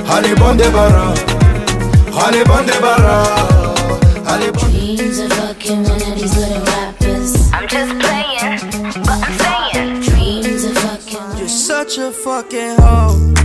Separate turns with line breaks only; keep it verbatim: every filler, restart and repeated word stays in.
Allez, bon débarras. Allez, bon débarras. Allez, bon.
Dreams of fucking one of these little rappers. I'm just playing, but I'm saying. Dreams of fucking.
You're such a fucking hoe.